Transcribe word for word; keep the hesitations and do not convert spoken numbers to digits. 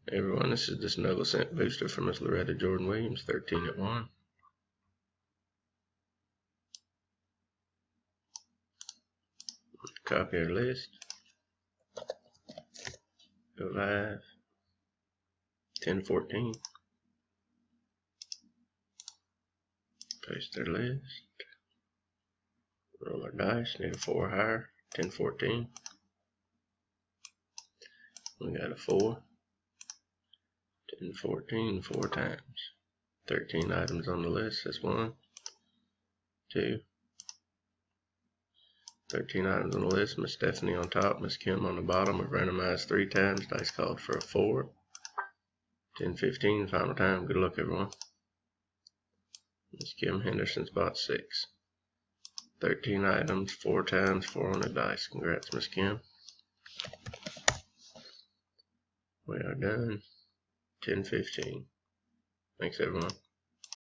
Hey everyone, this is the Snuggle Scent Booster from Miss Loretta Jordan Williams, thirteen at one. Copy our list. Go live. ten fourteen. Paste our list. Roll our dice. Need a four higher. ten fourteen. We got a four. ten fourteen four times. thirteen items on the list. That's one. Two. thirteen items on the list. Miss Stephanie on top, Miss Kim on the bottom. We've randomized three times. Dice called for a four. ten fifteen, final time. Good luck, everyone. Miss Kim Henderson spot six. thirteen items, four times, four on the dice. Congrats, Miss Kim. We are done. ten fifteen. Thanks, everyone.